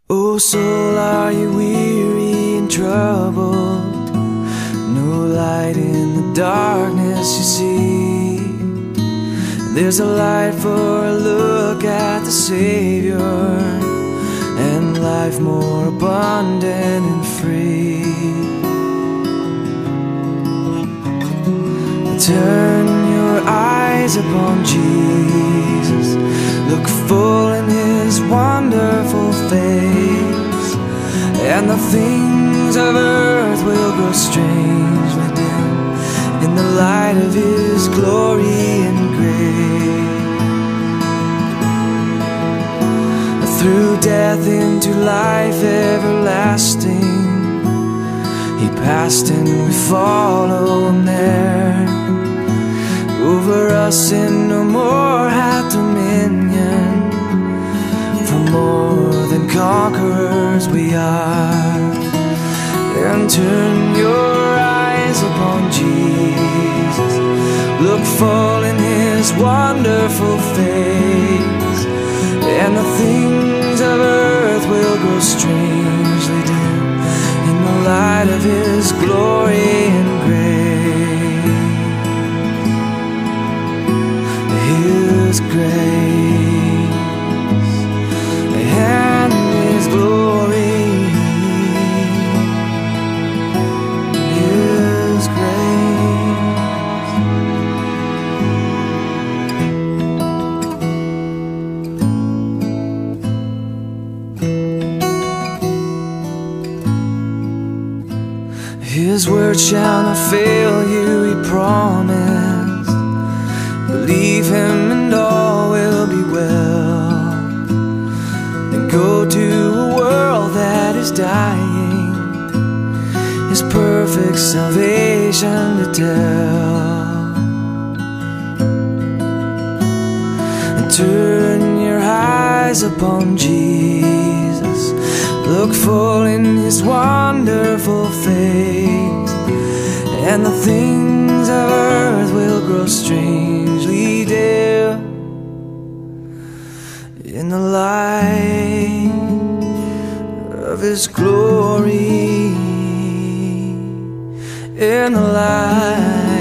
Oh soul, are you weary and troubled? No light in the darkness you see. There's a light for a look at the Savior, and life more abundant and free. Turn your eyes upon Jesus, look full in His wonderful face, and the things of earth will grow strangely dim in the light of His glory and grace. Through death into life everlasting, He passed and we follow Him there. Over us sin no more hath dominion, for more than conquerors we are. And turn your eyes upon Jesus, look full in His wonderful face, and the things of earth will grow strangely dim in the light of His glory and grace. His grace and His glory, His grace. His word shall not fail you, He promised. Believe Him and all will be well. Then go to a world that is dying, His perfect salvation to tell. And turn your eyes upon Jesus, look full in His wonderful face, and the things of earth will grow strangely dim in the light of His glory, in the light